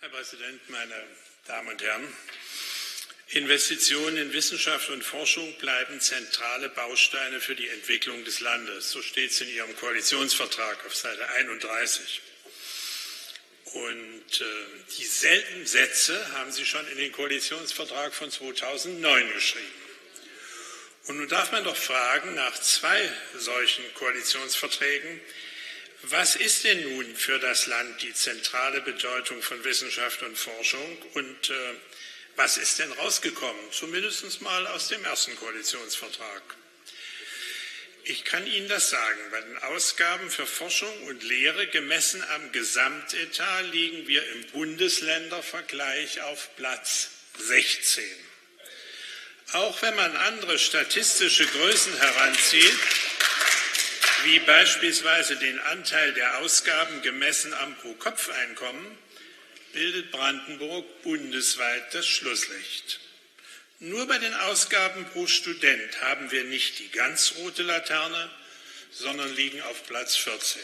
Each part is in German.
Herr Präsident, meine Damen und Herren! Investitionen in Wissenschaft und Forschung bleiben zentrale Bausteine für die Entwicklung des Landes. So steht es in Ihrem Koalitionsvertrag auf Seite 31. Und dieselben Sätze haben Sie schon in den Koalitionsvertrag von 2009 geschrieben. Und nun darf man doch fragen, nach 2 solchen Koalitionsverträgen, was ist denn nun für das Land die zentrale Bedeutung von Wissenschaft und Forschung und was ist denn rausgekommen, zumindest mal aus dem ersten Koalitionsvertrag? Ich kann Ihnen das sagen, bei den Ausgaben für Forschung und Lehre gemessen am Gesamtetat liegen wir im Bundesländervergleich auf Platz 16. Auch wenn man andere statistische Größen heranzieht, wie beispielsweise den Anteil der Ausgaben gemessen am Pro-Kopf-Einkommen, bildet Brandenburg bundesweit das Schlusslicht. Nur bei den Ausgaben pro Student haben wir nicht die ganz rote Laterne, sondern liegen auf Platz 14.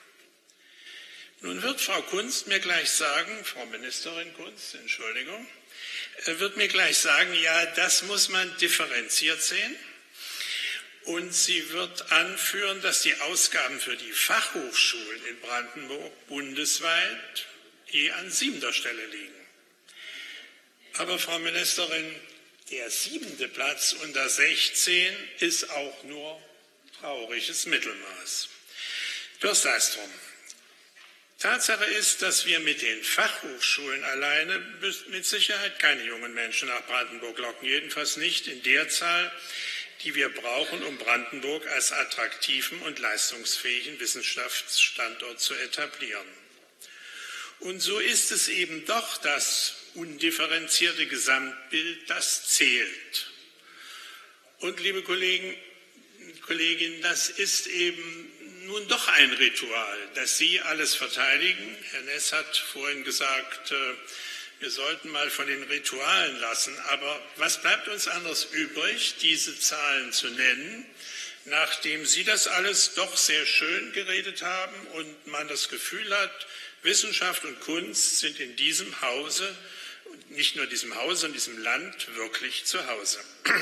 Nun wird Frau Kunst mir gleich sagen, Frau Ministerin Kunst, Entschuldigung, wird mir gleich sagen, ja, das muss man differenziert sehen. Und sie wird anführen, dass die Ausgaben für die Fachhochschulen in Brandenburg bundesweit an 7. Stelle liegen. Aber, Frau Ministerin, der 7. Platz unter 16 ist auch nur trauriges Mittelmaß. Das sei es drum. Tatsache ist, dass wir mit den Fachhochschulen alleine mit Sicherheit keine jungen Menschen nach Brandenburg locken, jedenfalls nicht in der Zahl, die wir brauchen, um Brandenburg als attraktiven und leistungsfähigen Wissenschaftsstandort zu etablieren. Und so ist es eben doch das undifferenzierte Gesamtbild, das zählt. Und, liebe Kollegen und Kolleginnen, das ist eben nun doch ein Ritual, dass Sie alles verteidigen. Herr Ness hat vorhin gesagt, wir sollten mal von den Ritualen lassen. Aber was bleibt uns anderes übrig, diese Zahlen zu nennen, nachdem Sie das alles doch sehr schön geredet haben und man das Gefühl hat, Wissenschaft und Kunst sind in diesem Hause, nicht nur diesem Hause, sondern diesem Land wirklich zu Hause.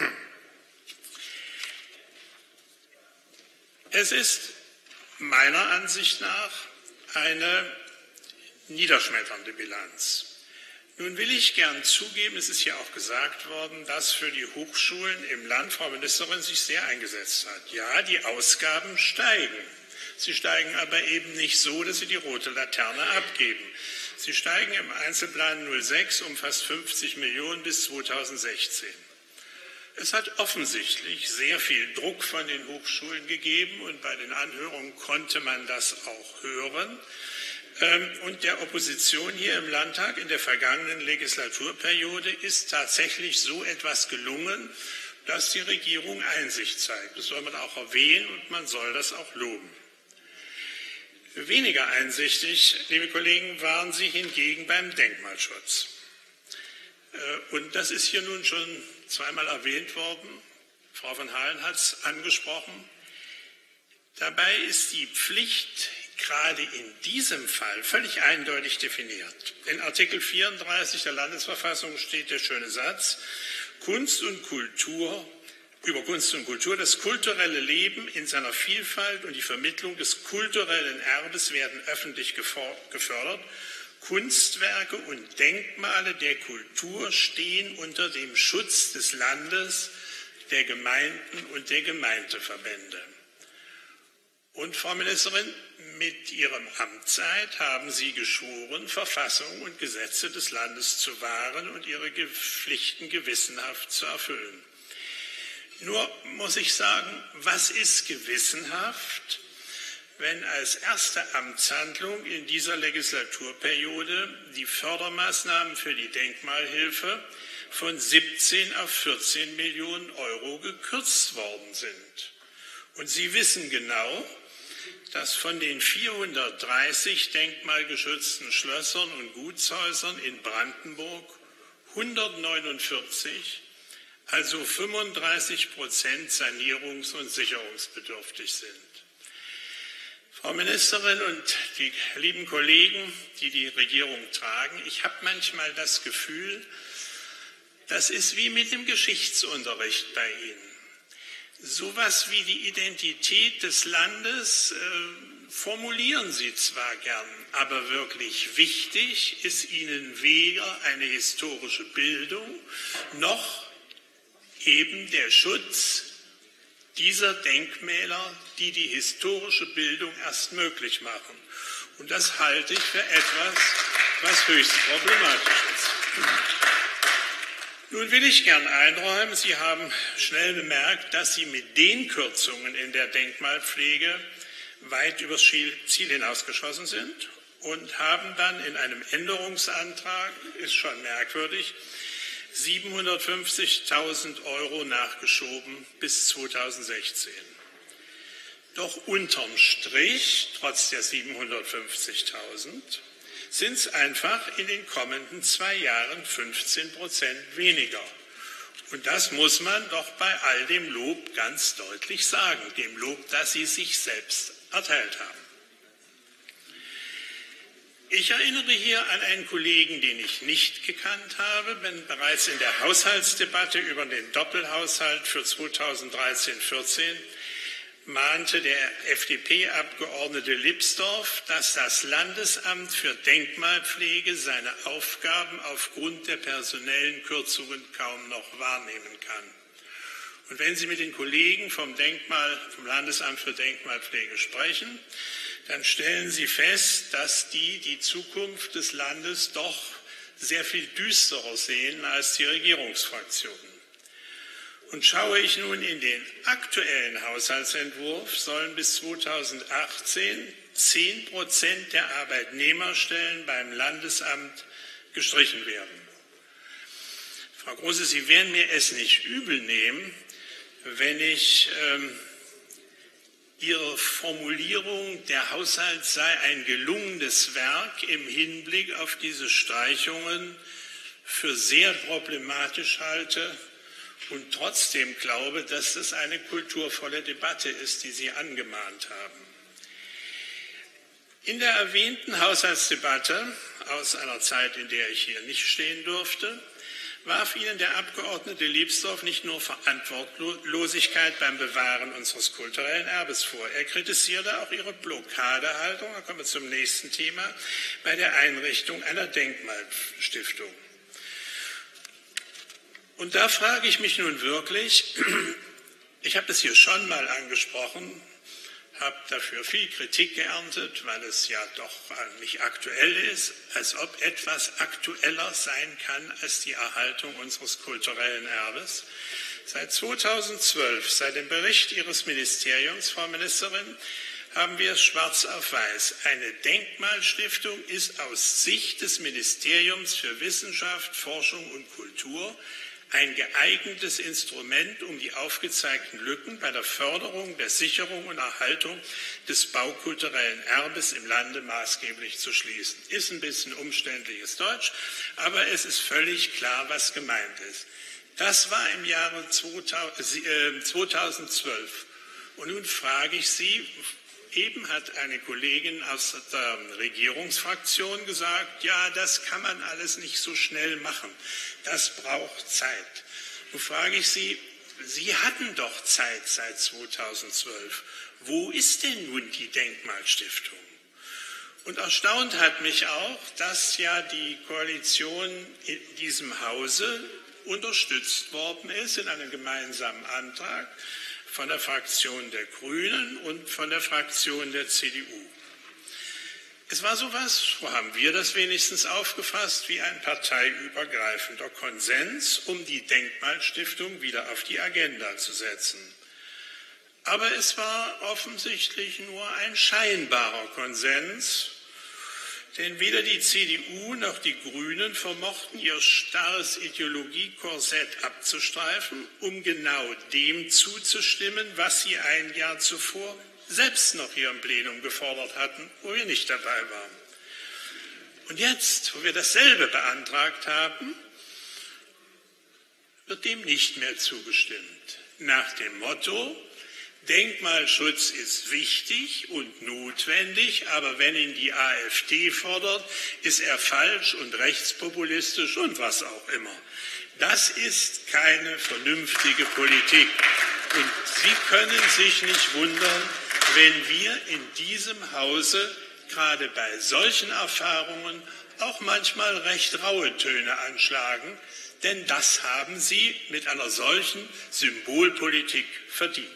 Es ist meiner Ansicht nach eine niederschmetternde Bilanz. Nun will ich gern zugeben, es ist ja auch gesagt worden, dass für die Hochschulen im Land Frau Ministerin sich sehr eingesetzt hat. Ja, die Ausgaben steigen. Sie steigen aber eben nicht so, dass sie die rote Laterne abgeben. Sie steigen im Einzelplan 06 um fast 50 Millionen bis 2016. Es hat offensichtlich sehr viel Druck von den Hochschulen gegeben und bei den Anhörungen konnte man das auch hören. Und der Opposition hier im Landtag in der vergangenen Legislaturperiode ist tatsächlich so etwas gelungen, dass die Regierung Einsicht zeigt. Das soll man auch erwähnen und man soll das auch loben. Weniger einsichtig, liebe Kollegen, waren Sie hingegen beim Denkmalschutz. Und das ist hier nun schon zweimal erwähnt worden. Frau von Halen hat es angesprochen. Dabei ist die Pflicht gerade in diesem Fall völlig eindeutig definiert. In Artikel 34 der Landesverfassung steht der schöne Satz, über Kunst und Kultur, das kulturelle Leben in seiner Vielfalt und die Vermittlung des kulturellen Erbes werden öffentlich gefördert. Kunstwerke und Denkmale der Kultur stehen unter dem Schutz des Landes, der Gemeinden und der Gemeindeverbände. Und, Frau Ministerin, mit Ihrem Amtseid haben Sie geschworen, Verfassung und Gesetze des Landes zu wahren und Ihre Pflichten gewissenhaft zu erfüllen. Nur muss ich sagen, was ist gewissenhaft, wenn als erste Amtshandlung in dieser Legislaturperiode die Fördermaßnahmen für die Denkmalhilfe von 17 auf 14 Millionen Euro gekürzt worden sind? Und Sie wissen genau, dass von den 430 denkmalgeschützten Schlössern und Gutshäusern in Brandenburg 149, also 35% sanierungs- und sicherungsbedürftig sind. Frau Ministerin und die lieben Kollegen, die die Regierung tragen, ich habe manchmal das Gefühl, das ist wie mit dem Geschichtsunterricht bei Ihnen. Sowas wie die Identität des Landes formulieren Sie zwar gern, aber wirklich wichtig ist Ihnen weder eine historische Bildung noch eben der Schutz dieser Denkmäler, die die historische Bildung erst möglich machen. Und das halte ich für etwas, was höchst problematisch ist. Nun will ich gern einräumen, Sie haben schnell bemerkt, dass Sie mit den Kürzungen in der Denkmalpflege weit übers Ziel hinausgeschossen sind und haben dann in einem Änderungsantrag, ist schon merkwürdig, 750.000 € nachgeschoben bis 2016. Doch unterm Strich, trotz der 750.000, sind es einfach in den kommenden 2 Jahren 15% weniger. Und das muss man doch bei all dem Lob ganz deutlich sagen, dem Lob, das Sie sich selbst erteilt haben. Ich erinnere hier an einen Kollegen, den ich nicht gekannt habe, denn bereits in der Haushaltsdebatte über den Doppelhaushalt für 2013-14 mahnte der FDP-Abgeordnete Lipsdorf, dass das Landesamt für Denkmalpflege seine Aufgaben aufgrund der personellen Kürzungen kaum noch wahrnehmen kann. Und wenn Sie mit den Kollegen vom Landesamt für Denkmalpflege sprechen, dann stellen Sie fest, dass die Zukunft des Landes doch sehr viel düsterer sehen als die Regierungsfraktionen. Und schaue ich nun in den aktuellen Haushaltsentwurf, sollen bis 2018 10% der Arbeitnehmerstellen beim Landesamt gestrichen werden. Frau Große, Sie werden mir es nicht übel nehmen, wenn ich Ihre Formulierung, der Haushalt sei ein gelungenes Werk im Hinblick auf diese Streichungen, für sehr problematisch halte und trotzdem glaube, dass das eine kulturvolle Debatte ist, die Sie angemahnt haben. In der erwähnten Haushaltsdebatte aus einer Zeit, in der ich hier nicht stehen durfte, warf Ihnen der Abgeordnete Lipsdorf nicht nur Verantwortlosigkeit beim Bewahren unseres kulturellen Erbes vor. Er kritisierte auch Ihre Blockadehaltung, da kommen wir zum nächsten Thema, bei der Einrichtung einer Denkmalstiftung. Und da frage ich mich nun wirklich, ich habe das hier schon mal angesprochen, habe dafür viel Kritik geerntet, weil es ja doch nicht aktuell ist, als ob etwas aktueller sein kann als die Erhaltung unseres kulturellen Erbes. Seit 2012, seit dem Bericht Ihres Ministeriums, Frau Ministerin, haben wir es schwarz auf weiß. Eine Denkmalstiftung ist aus Sicht des Ministeriums für Wissenschaft, Forschung und Kultur ein geeignetes Instrument, um die aufgezeigten Lücken bei der Förderung, der Sicherung und Erhaltung des baukulturellen Erbes im Lande maßgeblich zu schließen. Ist ein bisschen umständliches Deutsch, aber es ist völlig klar, was gemeint ist. Das war im Jahre 2012. Und nun frage ich Sie, eben hat eine Kollegin aus der Regierungsfraktion gesagt, ja, das kann man alles nicht so schnell machen. Das braucht Zeit. Nun frage ich Sie, Sie hatten doch Zeit seit 2012. Wo ist denn nun die Denkmalstiftung? Und erstaunt hat mich auch, dass ja die Koalition in diesem Hause unterstützt worden ist in einem gemeinsamen Antrag von der Fraktion der Grünen und von der Fraktion der CDU. Es war sowas, so haben wir das wenigstens aufgefasst, wie ein parteiübergreifender Konsens, um die Denkmalstiftung wieder auf die Agenda zu setzen. Aber es war offensichtlich nur ein scheinbarer Konsens, denn weder die CDU noch die Grünen vermochten, ihr starres Ideologiekorsett abzustreifen, um genau dem zuzustimmen, was sie ein Jahr zuvor selbst noch hier im Plenum gefordert hatten, wo wir nicht dabei waren. Und jetzt, wo wir dasselbe beantragt haben, wird dem nicht mehr zugestimmt. Nach dem Motto, Denkmalschutz ist wichtig und notwendig, aber wenn ihn die AfD fordert, ist er falsch und rechtspopulistisch und was auch immer. Das ist keine vernünftige Politik. Und Sie können sich nicht wundern, wenn wir in diesem Hause gerade bei solchen Erfahrungen auch manchmal recht raue Töne anschlagen, denn das haben Sie mit einer solchen Symbolpolitik verdient.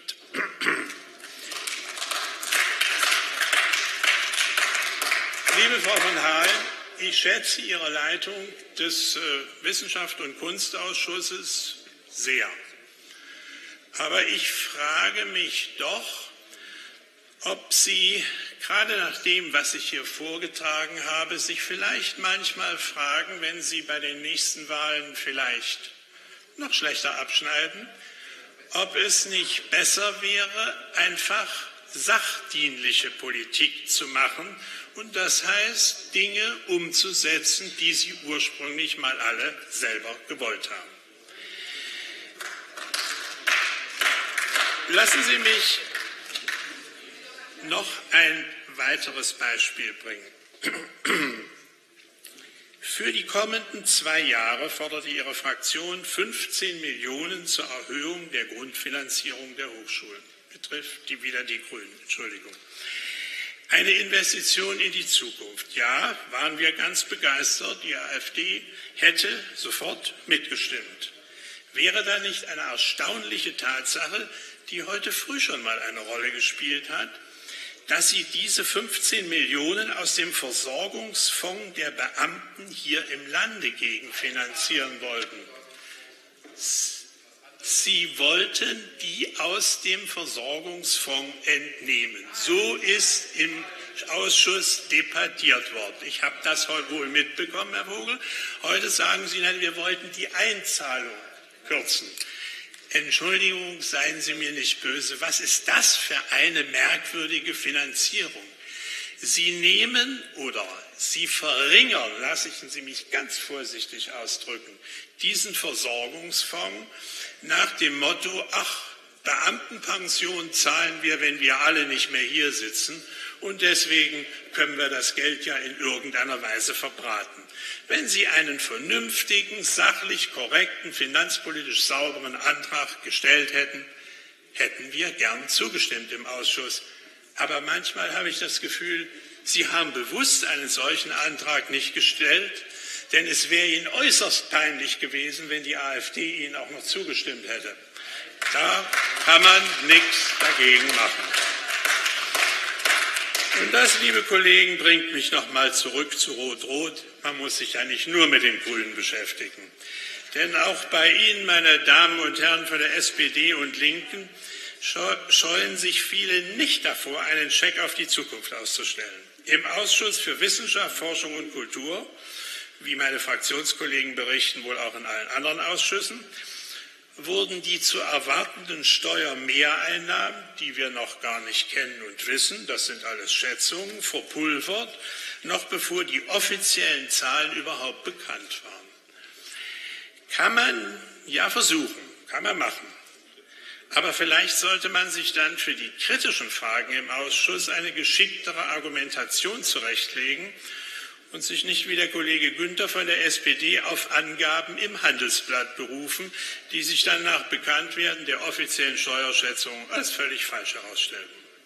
Liebe Frau von Hahn, ich schätze Ihre Leitung des Wissenschafts- und Kunstausschusses sehr. Aber ich frage mich doch, ob Sie, gerade nach dem, was ich hier vorgetragen habe, sich vielleicht manchmal fragen, wenn Sie bei den nächsten Wahlen vielleicht noch schlechter abschneiden, ob es nicht besser wäre, einfach sachdienliche Politik zu machen und das heißt, Dinge umzusetzen, die Sie ursprünglich mal alle selber gewollt haben. Lassen Sie mich noch ein weiteres Beispiel bringen. Für die kommenden 2 Jahre forderte Ihre Fraktion 15 Millionen zur Erhöhung der Grundfinanzierung der Hochschulen. Betrifft wieder die Grünen, Entschuldigung. Eine Investition in die Zukunft. Ja, waren wir ganz begeistert. Die AfD hätte sofort mitgestimmt. Wäre da nicht eine erstaunliche Tatsache, die heute früh schon mal eine Rolle gespielt hat, dass Sie diese 15 Millionen aus dem Versorgungsfonds der Beamten hier im Lande gegenfinanzieren wollten? Sie wollten die aus dem Versorgungsfonds entnehmen. So ist im Ausschuss debattiert worden. Ich habe das heute wohl mitbekommen, Herr Vogel. Heute sagen Sie, nein, wir wollten die Einzahlung kürzen. Entschuldigung, seien Sie mir nicht böse. Was ist das für eine merkwürdige Finanzierung? Sie nehmen oder Sie verringern, lassen Sie mich ganz vorsichtig ausdrücken, diesen Versorgungsfonds nach dem Motto, ach, Beamtenpension zahlen wir, wenn wir alle nicht mehr hier sitzen und deswegen können wir das Geld ja in irgendeiner Weise verbraten. Wenn Sie einen vernünftigen, sachlich korrekten, finanzpolitisch sauberen Antrag gestellt hätten, hätten wir gern zugestimmt im Ausschuss. Aber manchmal habe ich das Gefühl, Sie haben bewusst einen solchen Antrag nicht gestellt, denn es wäre Ihnen äußerst peinlich gewesen, wenn die AfD Ihnen auch noch zugestimmt hätte. Da kann man nichts dagegen machen. Und das, liebe Kollegen, bringt mich noch mal zurück zu Rot-Rot. Man muss sich ja nicht nur mit den Grünen beschäftigen. Denn auch bei Ihnen, meine Damen und Herren von der SPD und Linken, scheuen sich viele nicht davor, einen Scheck auf die Zukunft auszustellen. Im Ausschuss für Wissenschaft, Forschung und Kultur, wie meine Fraktionskollegen berichten, wohl auch in allen anderen Ausschüssen, wurden die zu erwartenden Steuermehreinnahmen, die wir noch gar nicht kennen und wissen, das sind alles Schätzungen, verpulvert, noch bevor die offiziellen Zahlen überhaupt bekannt waren. Kann man ja versuchen, kann man machen. Aber vielleicht sollte man sich dann für die kritischen Fragen im Ausschuss eine geschicktere Argumentation zurechtlegen und sich nicht wie der Kollege Günther von der SPD auf Angaben im Handelsblatt berufen, die sich dann nach Bekanntwerden der offiziellen Steuerschätzung als völlig falsch herausstellen.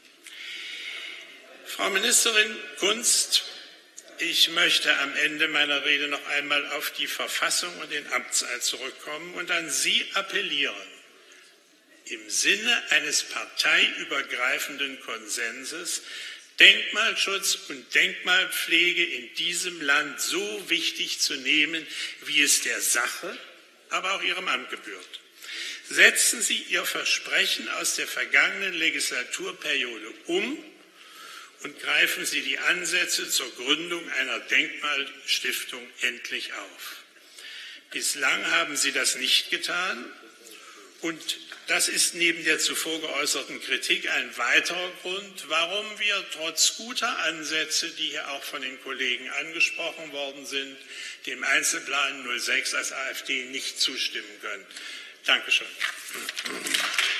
Frau Ministerin Kunst, ich möchte am Ende meiner Rede noch einmal auf die Verfassung und den Amtseid zurückkommen und an Sie appellieren, im Sinne eines parteiübergreifenden Konsenses Denkmalschutz und Denkmalpflege in diesem Land so wichtig zu nehmen, wie es der Sache, aber auch Ihrem Amt gebührt. Setzen Sie Ihr Versprechen aus der vergangenen Legislaturperiode um und greifen Sie die Ansätze zur Gründung einer Denkmalstiftung endlich auf. Bislang haben Sie das nicht getan. Und das ist neben der zuvor geäußerten Kritik ein weiterer Grund, warum wir trotz guter Ansätze, die hier auch von den Kollegen angesprochen worden sind, dem Einzelplan 06 als AfD nicht zustimmen können. Dankeschön.